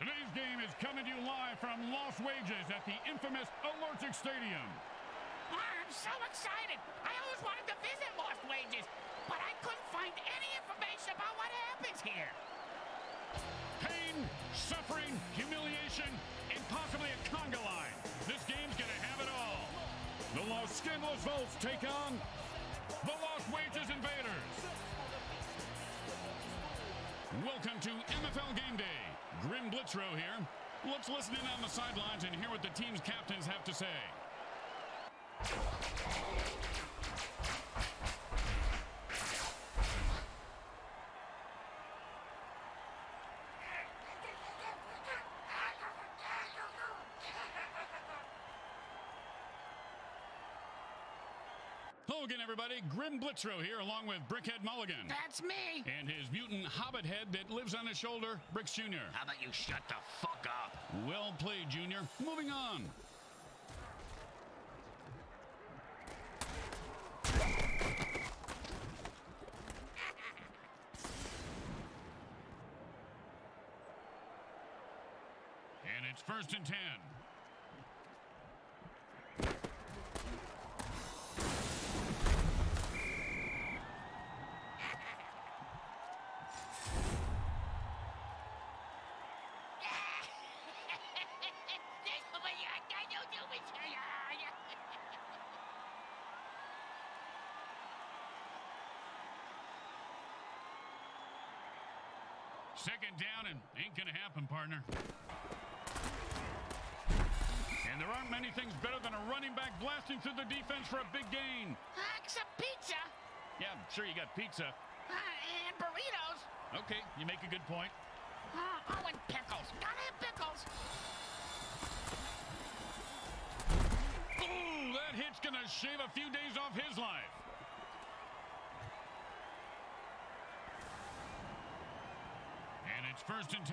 Today's game is coming to you live from Lost Wages at the infamous Allergic Stadium. I'm so excited. I always wanted to visit Lost Wages, but I couldn't find any information about what happens here. Pain, suffering, humiliation, and possibly a conga line. This game's gonna have it all. The Los Skinless Volts take on the Lost Wages Invaders. Welcome to MFL Game Day. Grim Blitzrow here. Let's listen in on the sidelines and hear what the team's captains have to say. Hello again, everybody. Grim Blitzrow here, along with Brickhead Mulligan. That's me. And his mutant hobbit head that lives on his shoulder, Bricks Jr. How about you shut the fuck up? Well played, Junior. Moving on. And it's 1st and 10. Second down and ain't gonna happen, partner. And there aren't many things better than a running back blasting through the defense for a big gain. Except pizza. Yeah, I'm sure you got pizza. And burritos. Okay, you make a good point. Oh, and pickles. Gotta have pickles. Ooh, that hit's gonna shave a few days off his life. And it's 1st and 10.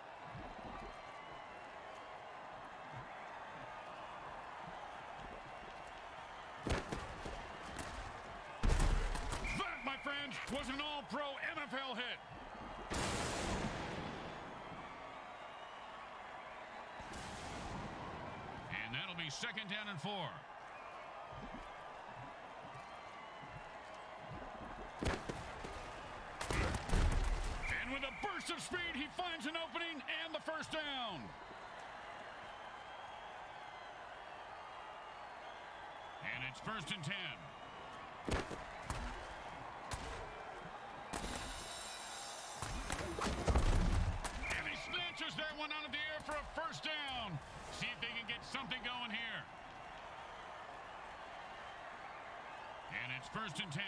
That, my friends, was an all-pro MFL hit. And that'll be 2nd down and 4. And with a burst of speed, he finds an opening and the 1st down. And it's 1st and 10. And he snatches that one out of the air for a 1st down. See if they can get something going here. And it's 1st and 10.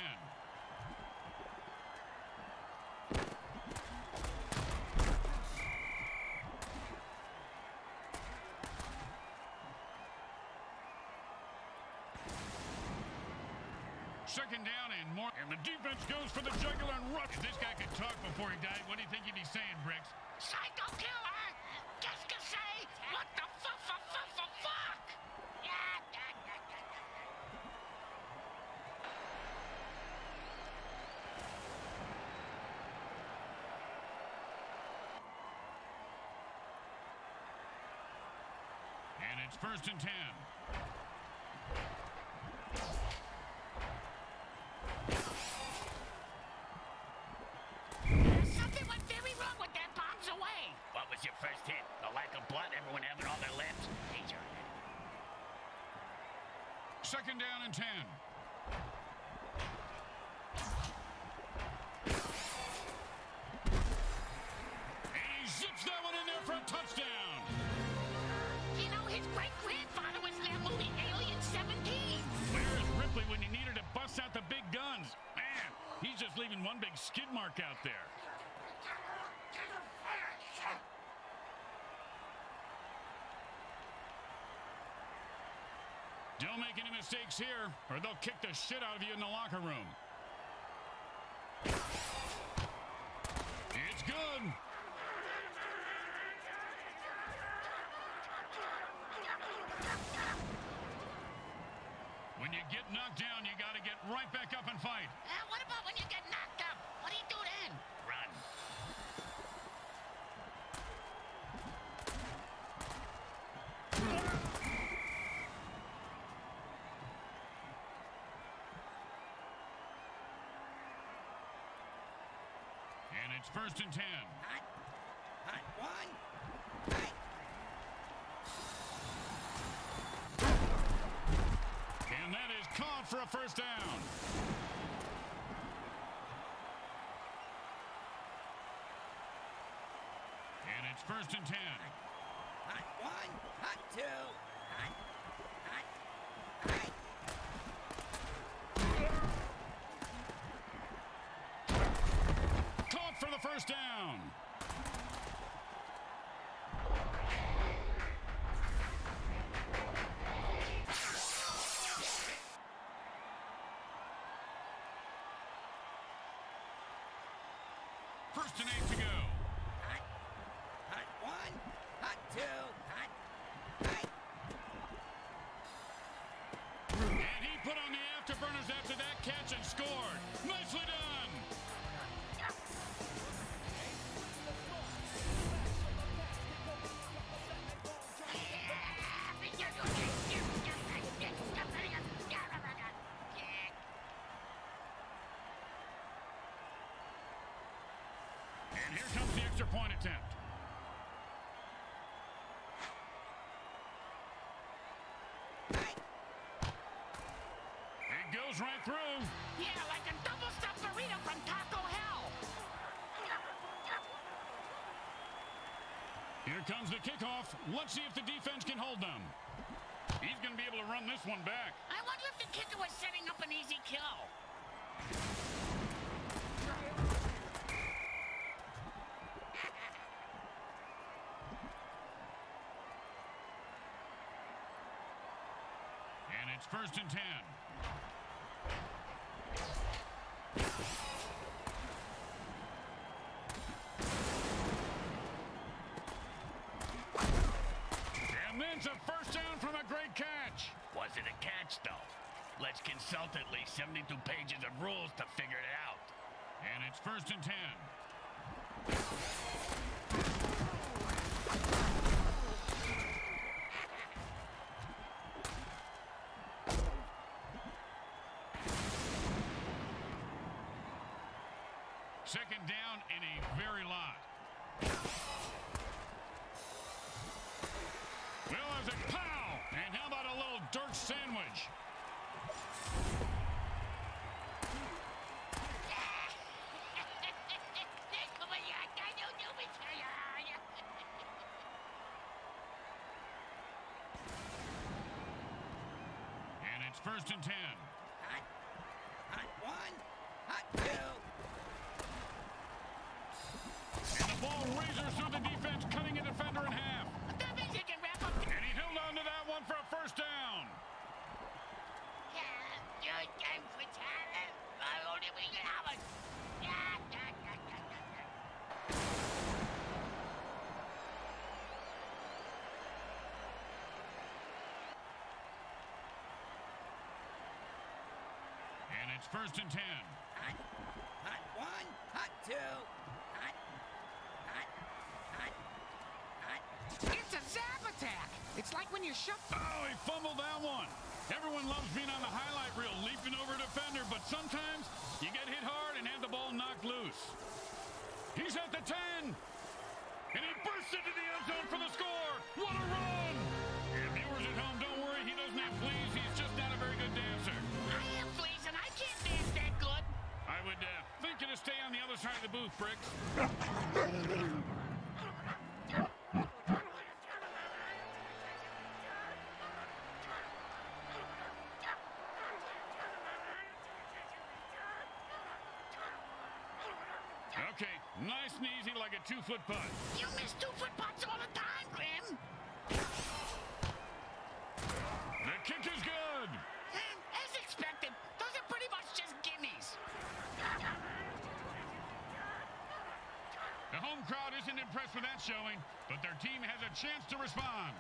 Second down and more. And the defense goes for the jugular and rush. If this guy could talk before he died, what do you think he'd be saying, Bricks? Psycho killer! Just to say, what the fuck? And it's 1st and 10. Something went very wrong with that bombs away. What was your first hit? The lack of blood, everyone having all their lips? He's earned it. 2nd down and 10. And he zips that one in there for a touchdown. You know, his great-grandfather was in that movie Alien 17. Where's Ripley when you needed to bust out the big guns? Man, he's just leaving one big skid mark out there. Don't make any mistakes here, or they'll kick the shit out of you in the locker room. It's good. When you get knocked down, you got to get right back up and fight. What about when you get knocked up? What do you do then? Run. it's first and 10. Hot. Hot one. Hot. And that is caught for a first down. And it's first and 10. Hot one. Hot two. Hot. Hot. Hot. Caught for the first down. First and 8 to go. Hot. Hot one. Hot two. Hot. Hot. And he put on the afterburners after that catch and scored. Nicely done. And here comes the extra point attempt. It goes right through. Yeah, like a double-stuffed burrito from Taco Hell. Here comes the kickoff. Let's see if the defense can hold them. He's going to be able to run this one back. I wonder if the kicker was setting up an easy kill. And it's first and 10. And then it's a first down from a great catch. Was it a catch, though? Let's consult at least 72 pages of rules to figure it out. And it's first and 10. Second down in a very lot. Well, there's a pow! And how about a little dirt sandwich? And it's first and 10. Hot. Hot one. Hot two. And the ball razors through the defense, cutting a defender in half. That means he can wrap up. And he held on to that one for a first down. And it's first and 10. Hot. Hot one. Hot two. Hot. Hot. Hot. Hot. It's a zap attack. It's like when you shove. Oh, he fumbled that one. Everyone loves being on the highlight reel, leaping over a defender, but sometimes you get hit hard and have the ball knocked loose. He's at the 10. And he bursts into the end zone for the score. What a run! And viewers at home, don't worry, he doesn't have fleas. He's just not a very good dancer. I have fleas and I can't dance that good. I would think you to stay on the other side of the booth, Bricks. Okay, nice and easy like a 2-foot putt. You miss 2-foot putts all the time, Grim. The kick is good. As expected, those are pretty much just gimmies. The home crowd isn't impressed with that showing, but their team has a chance to respond.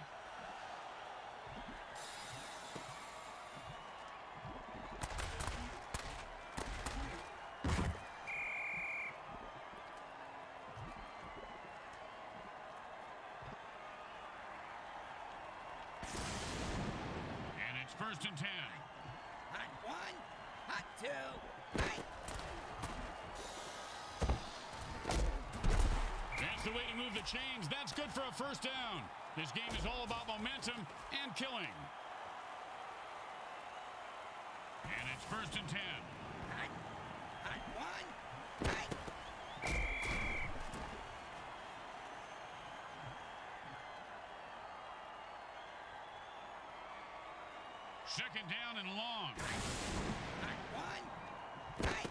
And it's first and 10. Hot one, hot two, hot. the chains. That's good for a first down. This game is all about momentum and killing. And it's 1st and 10. Hot one. Hot. Second down and long. Hot one. Hot.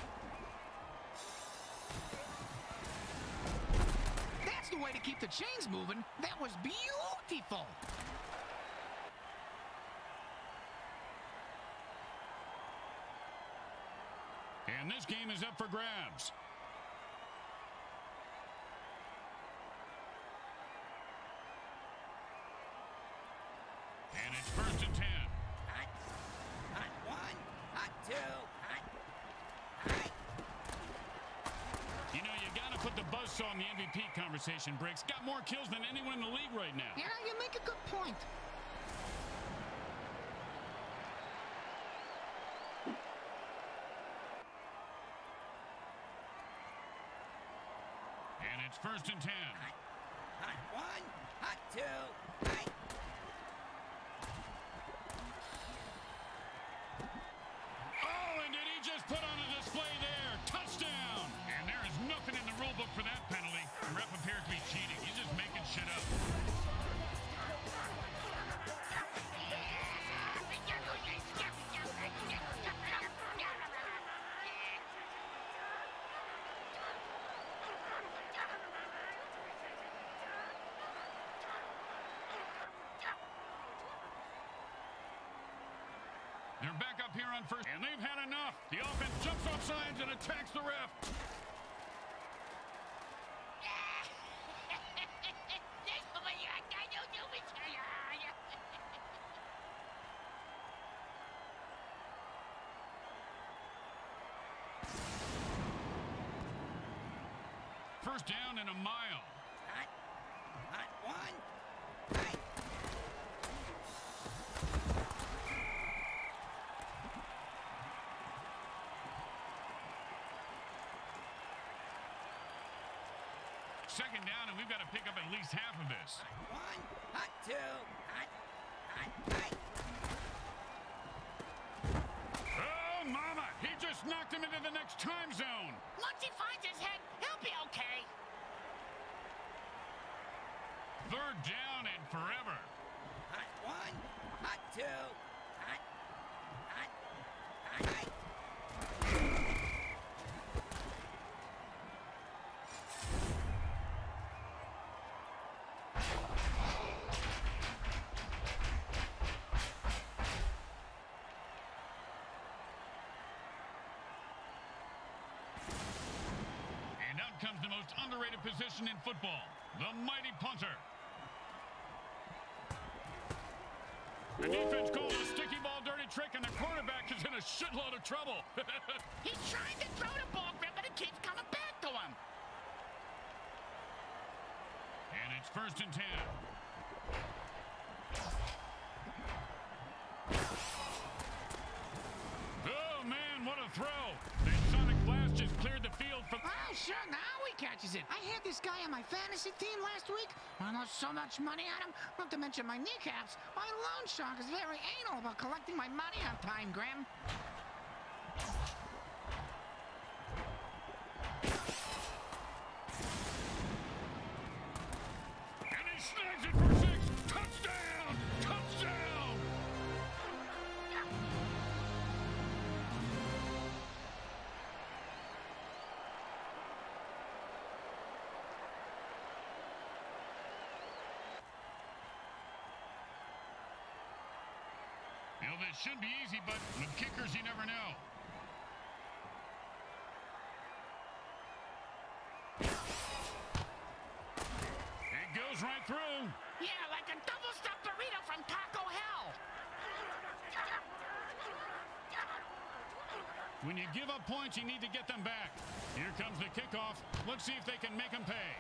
That's the way to keep the chains moving. That was beautiful. And this game is up for grabs. And it's 1st and 10. Hot. Hot one. Hot two. Hot. Hot. You know, you got to put the buzzsaw in the MVP conversation, Briggs. Got more kills than anyone in the league right now. Yeah, you make a good point. And it's 1st and 10. Hot one. Hot two. Hot. Oh, and did he just put on a display there? Touchdown! And there is nothing in the rule book for that penalty. The ref appears to be cheating. He's just making shit up. They're back up here on 1st, and they've had enough. The offense jumps off sides and attacks the ref. First down and a mile. Hot. Hot one. Hot. Second down, and we've got to pick up at least half of this. Hot one. Hot two. Hot. Hot. Hot. Oh, mama! He just knocked him into the next time zone. Once he finds his head, he'll be okay. 3rd down and forever. Hot one. Hot two. Hot. Hot. Hot. Hot. And out comes the most underrated position in football, the mighty punter. The defense calls a sticky ball dirty trick, and the quarterback is in a shitload of trouble. He's trying to throw the ball, but it keeps coming back to him. And it's 1st and 10. Oh, man, what a throw. That sonic blast just cleared the field for... Oh, sure, now he catches it. I had this guy on my fantasy team last week. I lost so much money on him, not to mention my kneecaps. My loan shark is very anal about collecting my money on time, Graham. And he snags it for 6. Touchdown! Touchdown! You know, this should be easy, but with kickers, you never know. It goes right through. Yeah, like a double-stuffed burrito from Taco Hell. When you give up points, you need to get them back. Here comes the kickoff. Let's see if they can make them pay.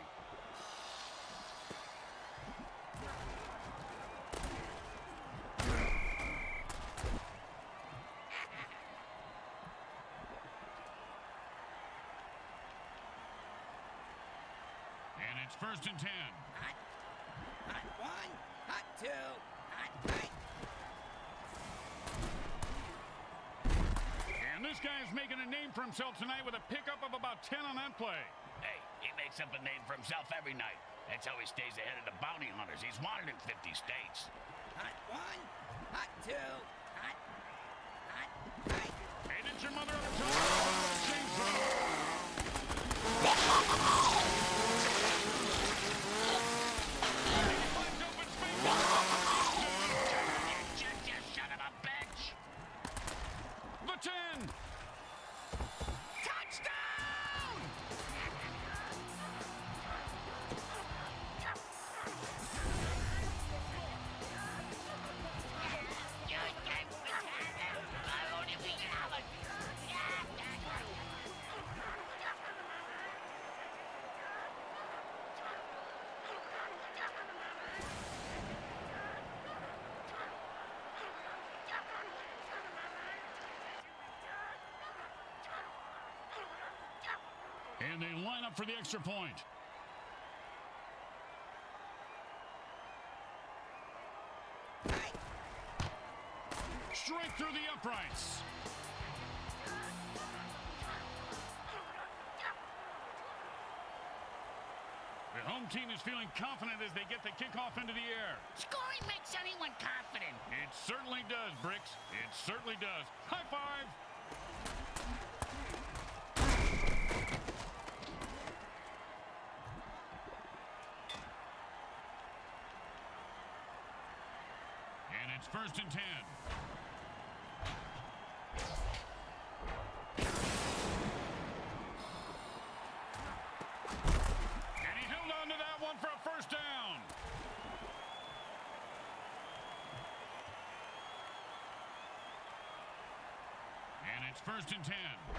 And it's first and 10. Hot. Hot one. Hot two. Hot three. And this guy is making a name for himself tonight with a pickup of about 10 on that play. Hey, he makes up a name for himself every night. That's how he stays ahead of the bounty hunters. He's wanted in 50 states. Hot one. Hot two. Hot. Hot three. Hey, did your mother ever tell you chainsaw? Son of a bitch! The 10. Touchdown! And they line up for the extra point. Straight through the uprights. The home team is feeling confident as they get the kickoff into the air. Scoring makes anyone confident. It certainly does, Bricks. It certainly does. High five. And it's first and 10. And he held on to that one for a first down. And it's first and 10.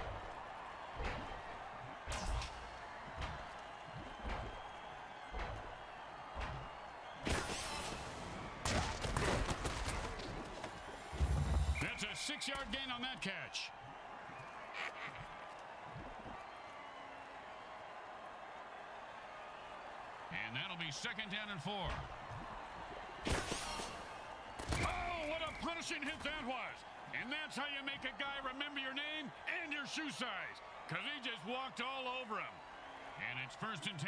That's a 6-yard gain on that catch. And that'll be second down and 4. Oh, what a punishing hit that was. And that's how you make a guy remember your name and your shoe size, because he just walked all over him. And it's first and 10.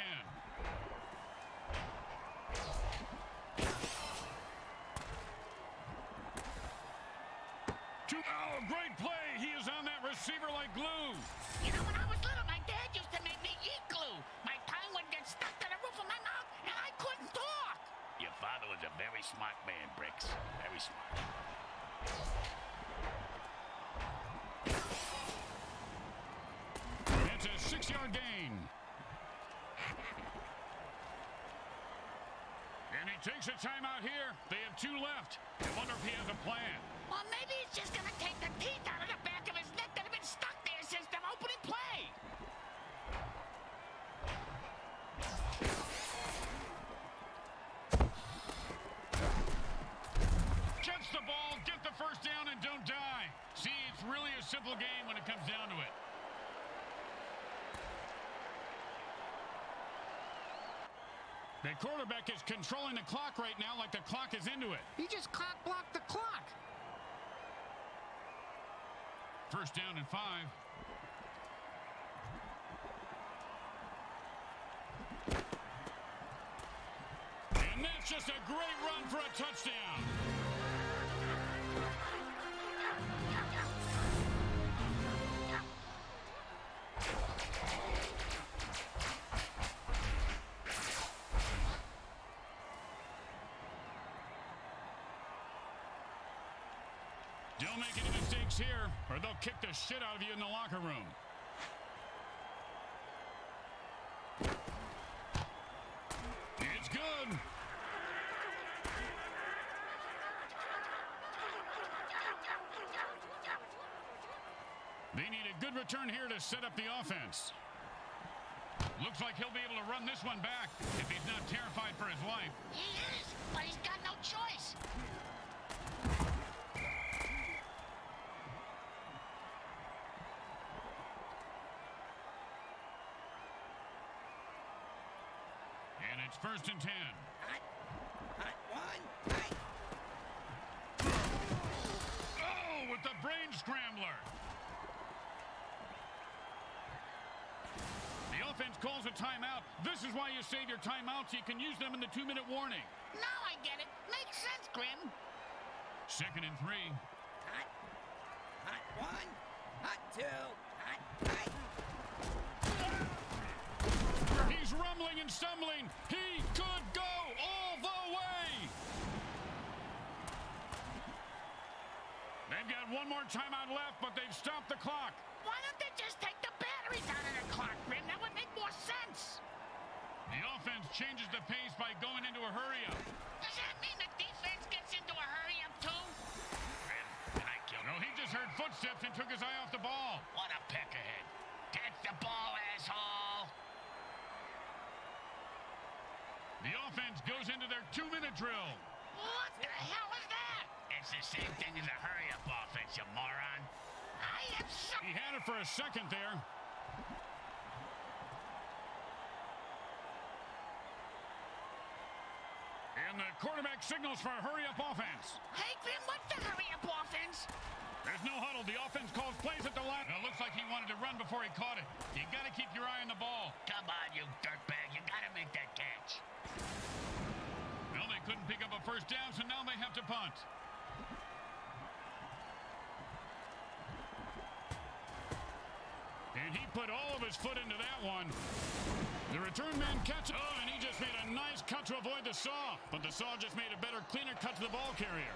Oh, great play. He is on that receiver like glue. You know, when I was little, my dad used to make me eat glue. My tongue would get stuck to the roof of my mouth, and I couldn't talk. Your father was a very smart man, Bricks. Very smart. It's a 6-yard gain. And he takes a timeout here. They have 2 left. I wonder if he has a plan. Well, maybe he's just gonna take the teeth out of the back of his neck that have been stuck there since the opening play. Catch the ball, get the first down, and don't die. See, it's really a simple game when it comes down to it. The quarterback is controlling the clock right now like the clock is into it. He just blocked the clock. First down and 5. And that's just a great run for a touchdown. Don't make any mistakes here, or they'll kick the shit out of you in the locker room. It's good. They need a good return here to set up the offense. Looks like he'll be able to run this one back if he's not terrified for his life. He is, but he's got no choice. it's 1st and 10. Hot. Hot one. Hot. Oh, with the brain scrambler. The offense calls a timeout. This is why you save your timeouts so you can use them in the 2-minute warning. Now I get it. Makes sense, Grim. 2nd and 3. Hot. Hot one. Hot two. Hot. Hot. He's rumbling and stumbling. He could go all the way. They've got one more timeout left, but they've stopped the clock. Why don't they just take the batteries out of the clock, Grim? That would make more sense. The offense changes the pace by going into a hurry-up. Does that mean the defense gets into a hurry-up, too? Grim, can I kill No, him? he just heard footsteps and took his eye off the ball. What a peckerhead. Get the ball, asshole. The offense goes into their 2-minute drill. What the hell is that? It's the same thing as a hurry-up offense, you moron. I am so... He had it for a second there. And the quarterback signals for a hurry-up offense. Hey, Grim, what's the hurry-up offense? There's no huddle. The offense calls plays at the line. It looks like he wanted to run before he caught it. You got to keep your eye on the ball. Come on, you dirtbag. You got to make that catch. Well, they couldn't pick up a first down, so now they have to punt. And he put all of his foot into that one. The return man catches. Oh, and he just made a nice cut to avoid the saw. But the saw just made a better, cleaner cut to the ball carrier.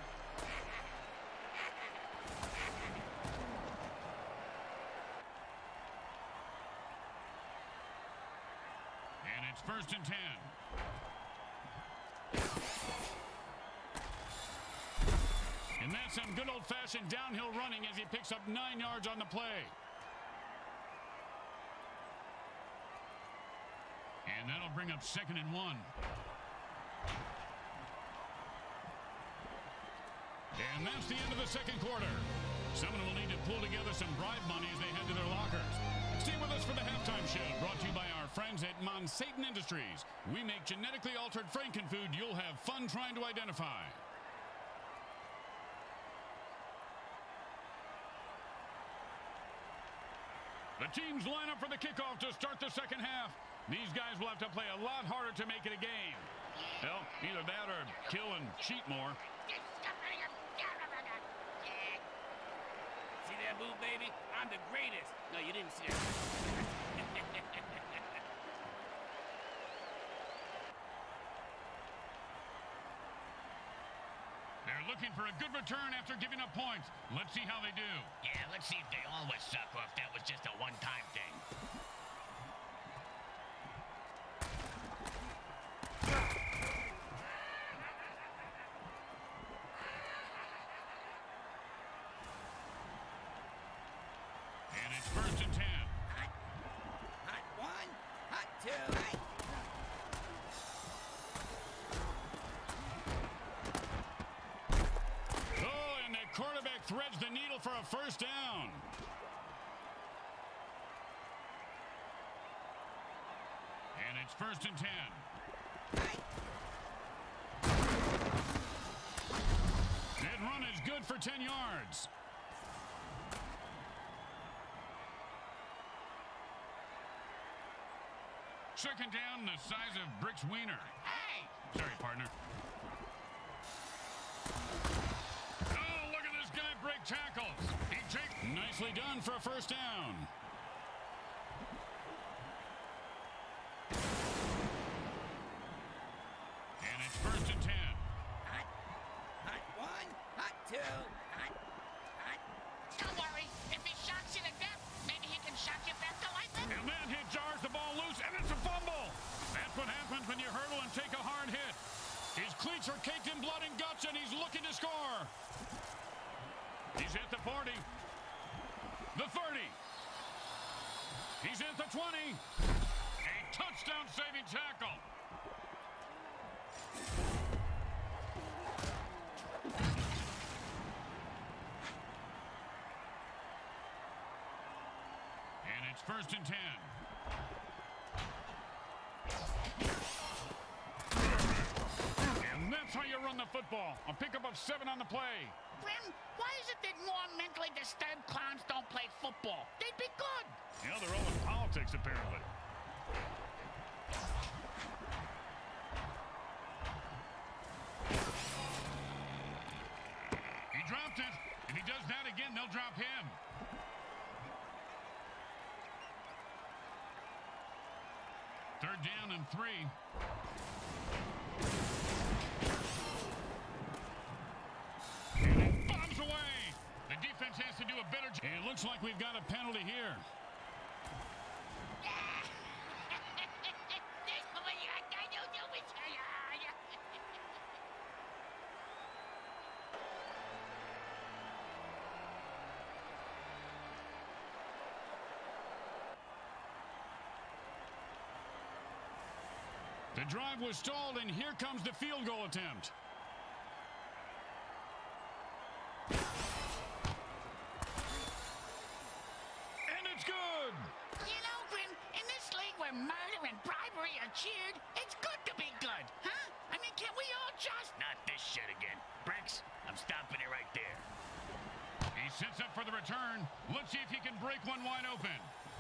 And it's 1st and 10. And that's some good old-fashioned downhill running as he picks up 9 yards on the play. And that'll bring up 2nd and 1. And that's the end of the second quarter. Someone will need to pull together some bribe money as they head to their lockers. Stay with us for the halftime show, brought to you by our friends at Monsatan Industries. We make genetically altered frankenfood you'll have fun trying to identify. The teams line up for the kickoff to start the second half. These guys will have to play a lot harder to make it a game. Well, either that or kill and cheat more. See that move, baby? I'm the greatest. No, you didn't see that. They're looking for a good return after giving up points. Let's see how they do. Yeah, let's see if they always suck or if that was just a one-time thing. And it's 1st and 10. Hot. Hot one. Hot two. Hot. Oh, and the quarterback threads the needle for a first down. And it's 1st and 10. That run is good for 10 yards. Second down, the size of Brick's wiener. Hey! Sorry, partner. Oh, look at this guy break tackles. He takes. Nicely done for a first down. And it's 1st and 10. Hot. Hot one. Hot two. Hot. Hot. Don't worry. If he shocks you to death, maybe he can shock you back to life. And that hit jars the ball loose, and it's a fumble. That's what happens when you hurdle and take a hard hit. His cleats are caked in blood and guts, and he's looking to score. He's at the 40. The 30. He's at the 20. A touchdown-saving tackle. And it's 1st and 10. how you run the football. A pickup of 7 on the play. Grim, why is it that more mentally disturbed clowns don't play football? They'd be good. Yeah, they're all in politics, apparently. He dropped it. If he does that again, they'll drop him. Third down and 3. And it bombs away. The defense has to do a better job. It looks like we've got a penalty here. The drive was stalled, and here comes the field goal attempt. And it's good! You know, Grim, in this league where murder and bribery are cheered, it's good to be good, huh? I mean, can't we all just... Not this shit again. Bricks, I'm stopping it right there. He sets up for the return. Let's see if he can break one wide open.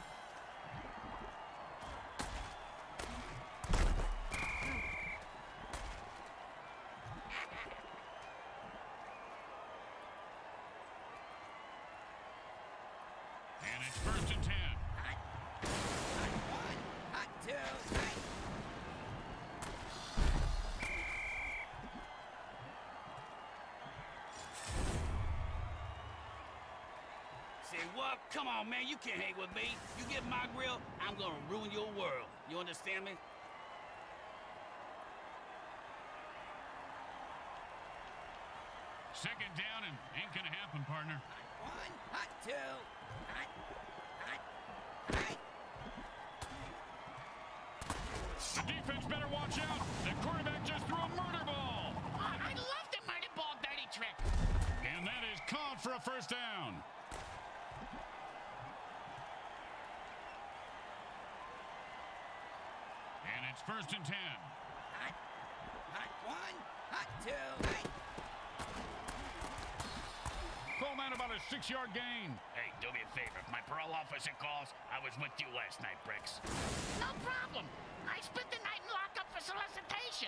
And it's 1st and 10. Hot 1, hot 2, hot... Say what? Come on, man. You can't hang with me. You get my grill, I'm gonna ruin your world. You understand me? Second down and ain't gonna happen, partner. Hot 1, hot 2, hot... The defense better watch out. The quarterback just threw a murder ball. I love the murder ball dirty trick. And that is caught for a first down. And it's 1st and 10. Hot 1, hot 2, hot... Call that about a 6-yard gain. Hey, do me a favor. If my parole officer calls, I was with you last night, Bricks. No problem. I spent the night in lockup for solicitation.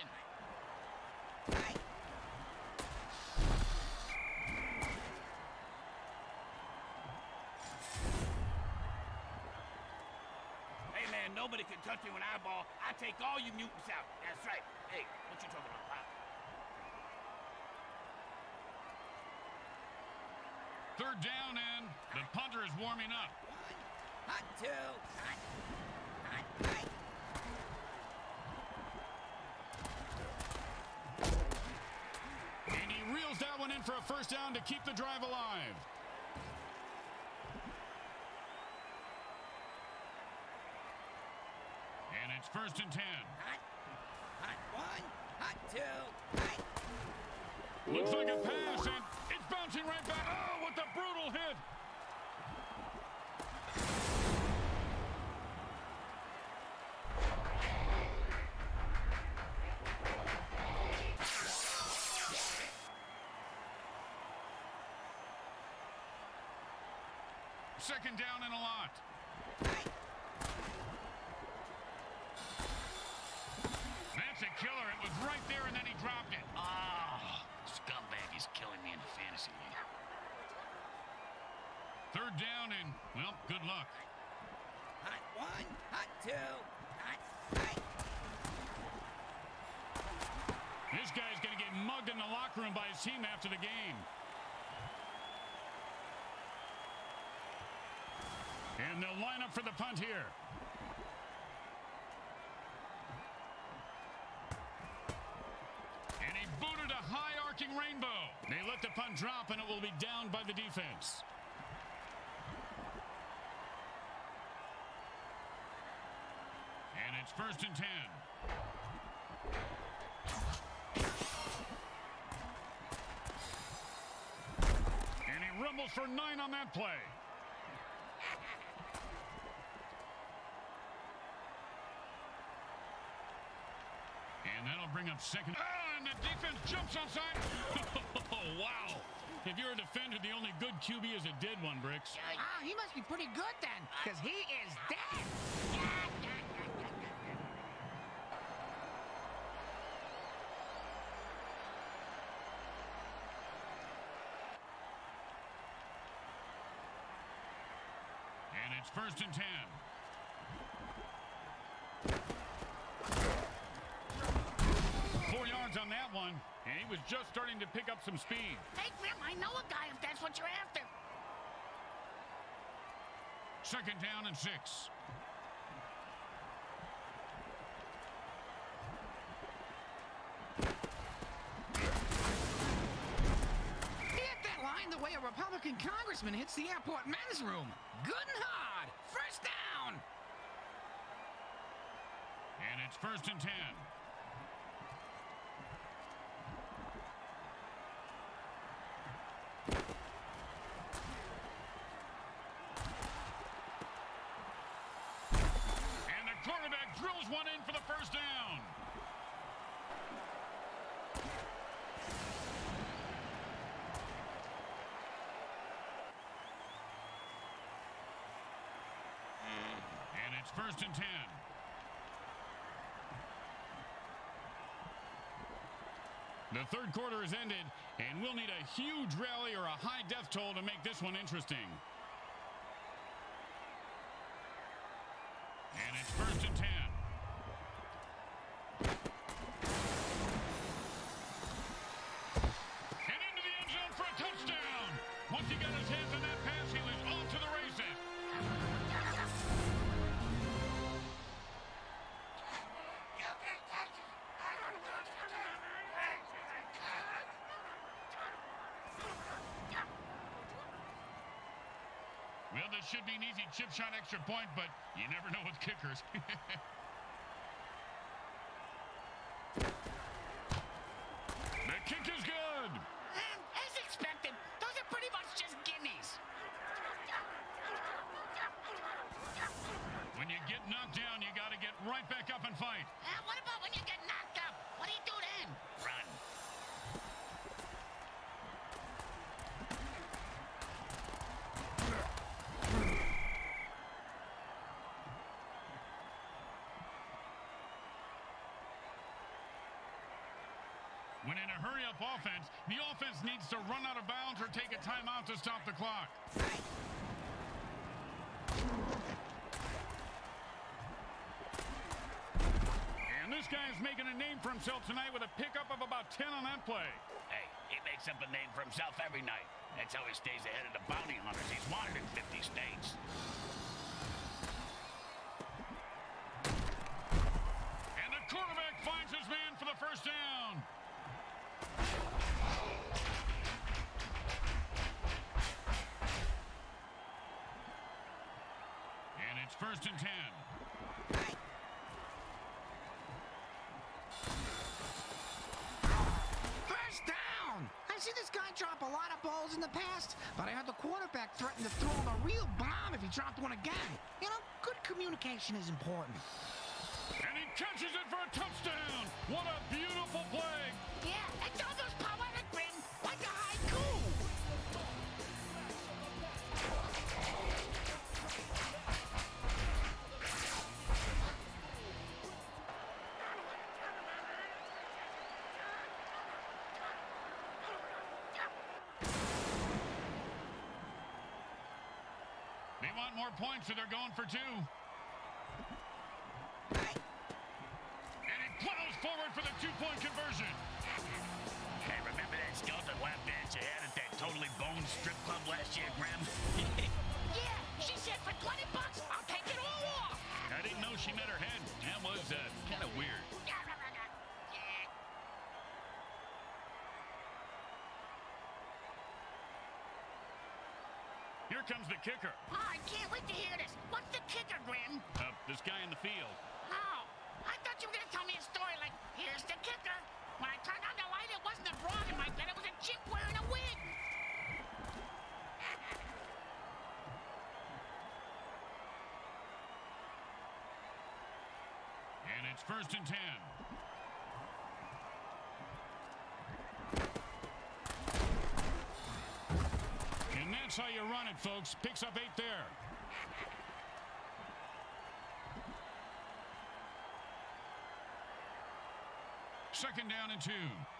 Hey, man, nobody can touch me when I ball. I take all you mutants out. That's right. Hey, what you talking about, Pop? Third down, and the punter is warming up. Hot 2, hot... And he reels that one in for a first down to keep the drive alive. And it's 1st and 10. Hot 1, hot 2, hot... Looks like a pass, and it's bouncing right back. Oh, what a brutal hit. Second down and a lot. That's a killer. It was right there, and then he dropped it. Oh, scumbag is killing me in the fantasy league. Third down, and, well, good luck. Hot 1, hot 2, hot... This guy's going to get mugged in the locker room by his team after the game. And they'll line up for the punt here. And he booted a high arcing rainbow. They let the punt drop, and it will be down by the defense. And it's 1st and 10. And he rumbles for 9 on that play. And that'll bring up second. And the defense jumps onside. Oh, wow. If you're a defender, the only good QB is a dead one, Bricks. Ah, he must be pretty good then, because he is dead. And it's 1st and 10. On that one, and he was just starting to pick up some speed. Hey, Grim, I know a guy if that's what you're after. 2nd down and 6. He hit that line the way a Republican congressman hits the airport men's room. Good and hard. 1st down. And it's 1st and 10. Quarterback drills one in for the 1st down. And it's 1st and 10. The 3rd quarter has ended, and we'll need a huge rally or a high death toll to make this one interesting. And it's 1st and 10. And into the end zone for a touchdown. Once he got his hands on that pass, he was off to the races. Well, this should be an easy chip shot extra point, but you never know with kickers. The kick is good. As expected, those are pretty much just gimmies. When you get knocked down, you got to get right back up and fight. What about when you get knocked up? What do you do then? Run. When in a hurry-up offense, the offense needs to run out of bounds or take a timeout to stop the clock. And this guy is making a name for himself tonight with a pickup of about 10 on that play. Hey, he makes up a name for himself every night. That's how he stays ahead of the bounty hunters. He's wanted in 50 states. And the quarterback finds his man for the 1st down. And it's 1st and 10. I've seen this guy drop a lot of balls in the past, but I heard the quarterback threaten to throw him a real bomb if he dropped one again. You know, good communication is important. And he catches it for a touchdown. What a beautiful play. Yeah, it's almost poetic, Grim, like a haiku. They want more points, so they're going for 2. And he plows forward for the 2-point conversion. Hey, remember that skeleton lap dance you had at that Totally Boned strip club last year, Grim? Yeah, she said for $20, I'll take it all off. I didn't know she met her head. That was kind of weird. Here comes the kicker. Oh, I can't wait to hear this. What's the kicker, Grim? This guy in the field. Oh, I thought you were going to tell me a story like, here's the kicker. When I turned on the light, it wasn't a frog in my bed. It was a chimp wearing a wig. And it's 1st and 10. how you run it, folks. Picks up 8 there. Second down and 2.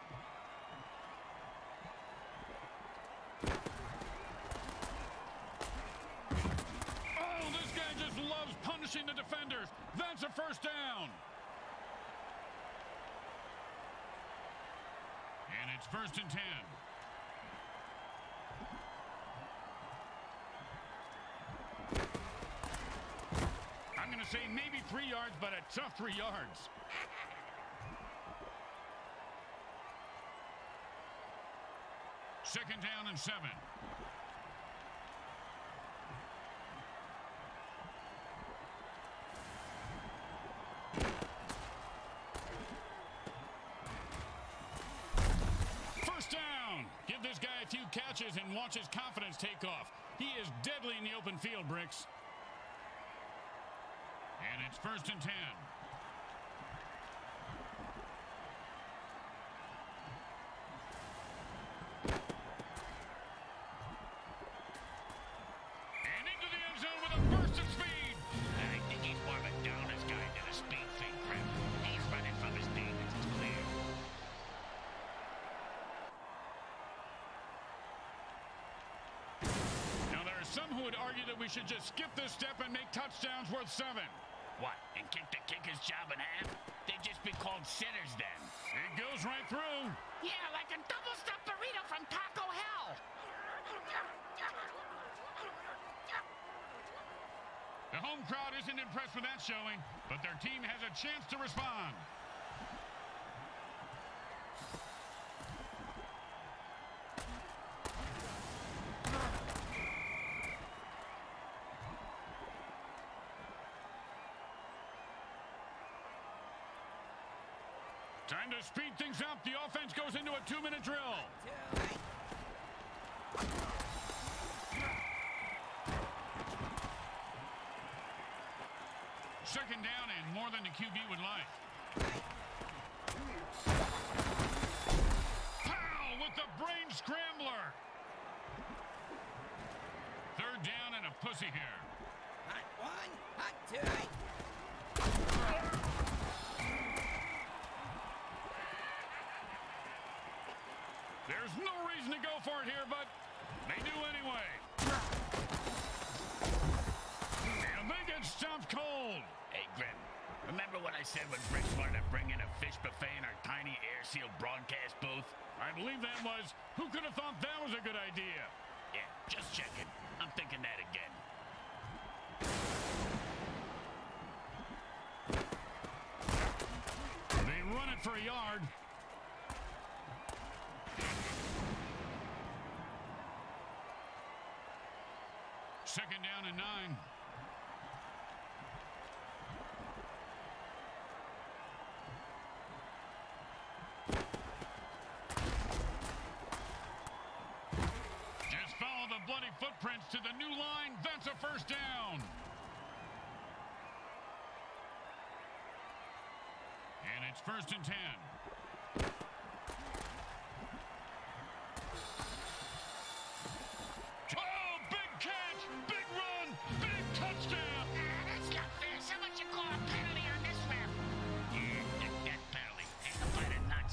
Oh, this guy just loves punishing the defenders. That's a first down. And it's 1st and 10. I'm going to say maybe 3 yards, but a tough 3 yards. Second down and 7. First down. Give this guy a few catches and watch his confidence take off. He is deadly in the open field, Bricks. And it's 1st and 10. And into the end zone with a burst of speed. I think he's more of a downers guy than a speed thing, Grim. He's running from his demons, it's clear. Now, there are some who would argue that we should just skip this step and make touchdowns worth 7. What, and kick the kicker's job in half? They'd just be called sinners then. It goes right through. Yeah, like a double-stuffed burrito from Taco Hell. The home crowd isn't impressed with that showing, but their team has a chance to respond. Time to speed things up. The offense goes into a 2-minute drill. Second down and more than the QB would like. Pow! With the brain scrambler. Third down and a pussy here. Hot 1, hot 2. There's no reason to go for it here, but they do anyway. And they get stopped cold. Hey, Grim, remember what I said when Bricks wanted to bring in a fish buffet in our tiny air-sealed broadcast booth? I believe that was, who could have thought that was a good idea? Yeah, just checking. I'm thinking that again. They run it for a yard. Second down and 9. Just follow the bloody footprints to the new line. That's a first down. And it's 1st and 10. Oh, big catch, big run, big touchdown. That's not fair. Someone should call a penalty on this ref. Yeah, that penalty. Ain't the bite of nuts.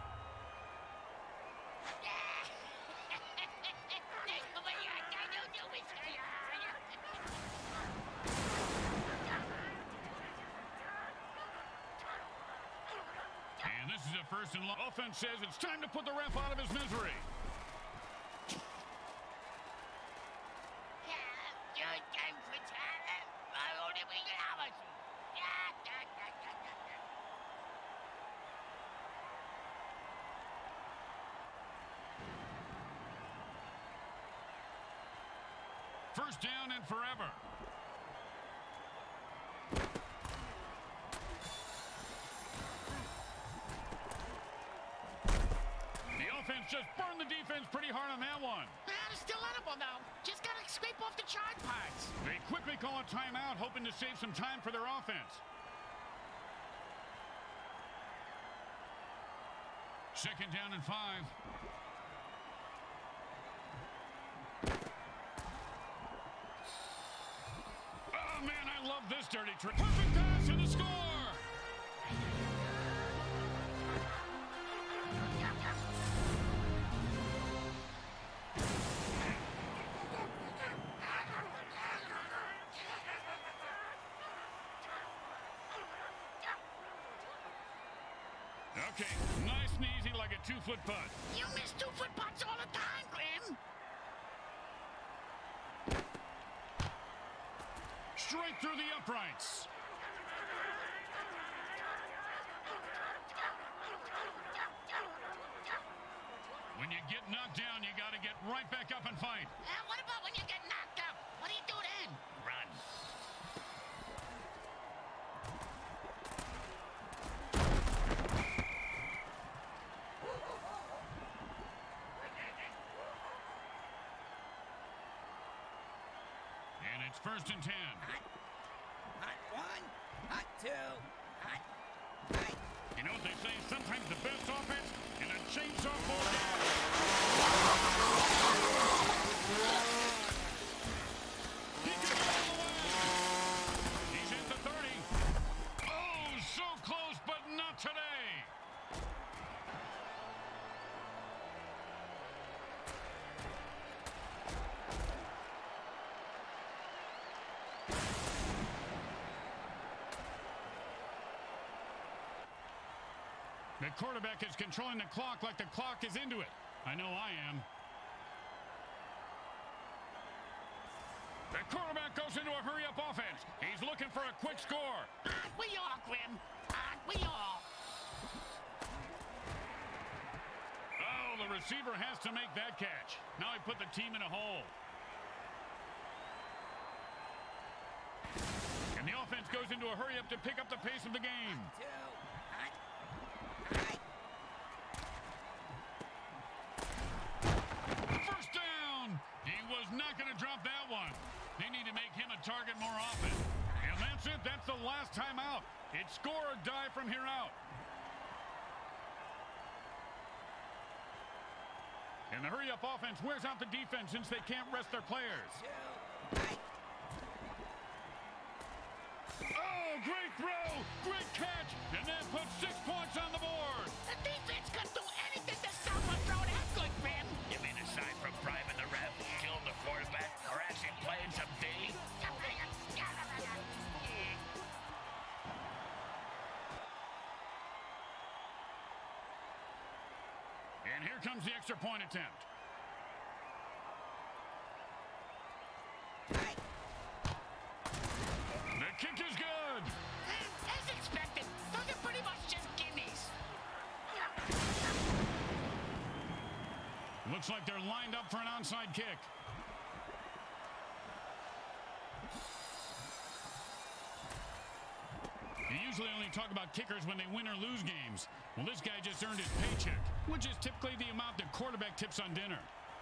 And this is a first and long. Offense says it's time to put the ref out of his misery. First down and forever. The offense just burned the defense pretty hard on that one. It's still edible, though. Just gotta scrape off the charred parts. They quickly call a timeout, hoping to save some time for their offense. Second down and 5. love this dirty trick. Perfect pass and the score! Okay, nice and easy like a 2-foot putt. You miss 2-foot putts all the time, Grim. Straight through the uprights. When you get knocked down, you got to get right back up and fight. What about when you get knocked out? What do you do then? Run. And it's 1st and 10. Hot one, hot two, hot. You know what they say? Sometimes the best offense in a chainsaw ball. He can go all the way. He's hit the 30. Oh, so close, but not today. The quarterback is controlling the clock like the clock is into it. I know I am. The quarterback goes into a hurry-up offense. He's looking for a quick score. Aren't we all, Grim? Aren't we all? Oh, the receiver has to make that catch. Now he put the team in a hole. And the offense goes into a hurry-up to pick up the pace of the game. Two, hot. First down. He was not going to drop that one. They need to make him a target more often. And that's it. That's the last time out. It's score or die from here out. And the hurry-up offense wears out the defense since they can't rest their players. Oh, great throw. Great catch. And that puts 6 points on the board. The defense can do anything to stop a throw that good, Grim. You mean aside from bribing the ref, killing the quarterback, or actually playing some D? And here comes the extra point attempt. The kick is good. As expected, those are pretty much just gimmies. Looks like they're lined up for an onside kick. You usually only talk about kickers when they win or lose games. Well, this guy just earned his paycheck, which is typically the amount the quarterback tips on dinner.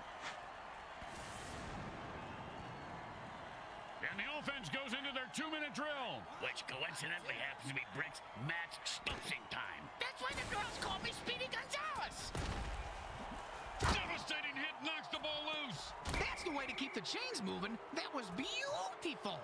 And the offense goes into their 2-minute drill. Which coincidentally happens to be Brick's match stumpsing time. That's why the girls call me Speedy Gonzalez. Devastating hit knocks the ball loose. That's the way to keep the chains moving. That was beautiful.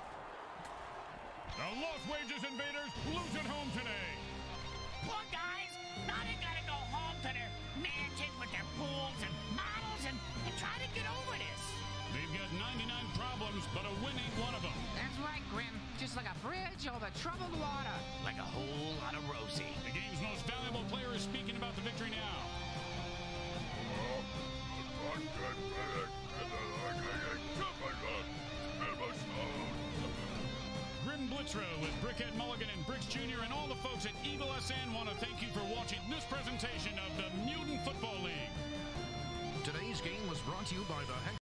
The Las Wages Invaders lose at home today. Poor guys. Now they gotta go home to their mansion with their pools and models and try to get over this. They've got 99 problems, but a win ain't one of them. That's right, Grim. Just like a bridge over troubled water. Like a whole lot of Rosie. The game's most valuable player is speaking about the victory now. Grim Blitzrow with Brickhead Mulligan and Bricks Jr. and all the folks at Eagle SN want to thank you for watching this presentation of the Mutant Football League. Today's game was brought to you by the